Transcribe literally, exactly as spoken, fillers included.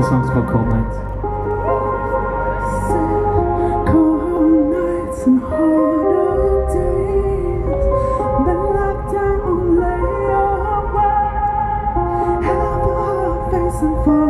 song's called Cold Nights. Cold nights and harder days, been locked down, lay away, have a heart facing for